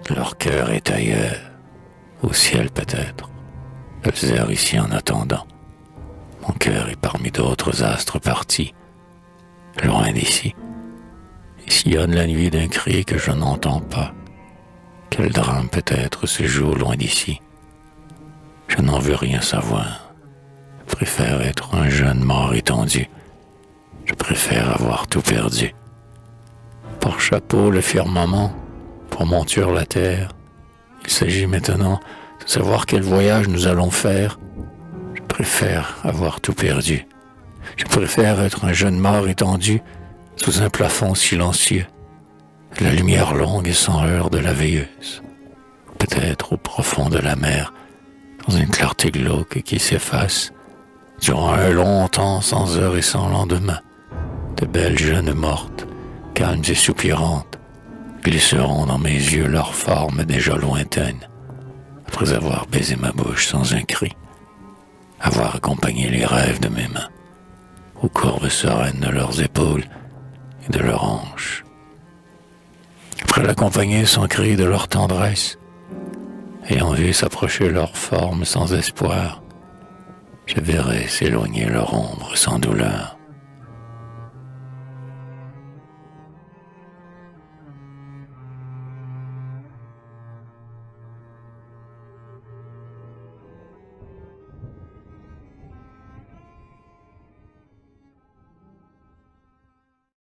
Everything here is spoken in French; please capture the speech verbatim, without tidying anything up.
Leur cœur est ailleurs, au ciel peut-être. Elles errent ici en attendant. Mon cœur est parmi d'autres astres partis, loin d'ici. Il sillonne la nuit d'un cri que je n'entends pas. Quel drame peut-être se joue loin d'ici. Je n'en veux rien savoir. Je préfère être un jeune mort étendu. Je préfère avoir tout perdu. Pour chapeau le firmament, pour monture la terre. Il s'agit maintenant de savoir quel voyage nous allons faire. Je préfère avoir tout perdu. Je préfère être un jeune mort étendu sous un plafond silencieux. La lumière longue et sans heurts de la veilleuse. Peut-être au profond de la mer, dans une clarté glauque qui s'efface, durant un long temps sans heure et sans lendemain, de belles jeunes mortes, calmes et soupirantes, glisseront dans mes yeux leurs formes déjà lointaines, après avoir baisé ma bouche sans un cri, avoir accompagné les rêves de mes mains, aux courbes sereines de leurs épaules et de leurs hanches. Après l'accompagner sans cri de leur tendresse, ayant vu s'approcher leur forme sans espoir, je verrai s'éloigner leur ombre sans douleur.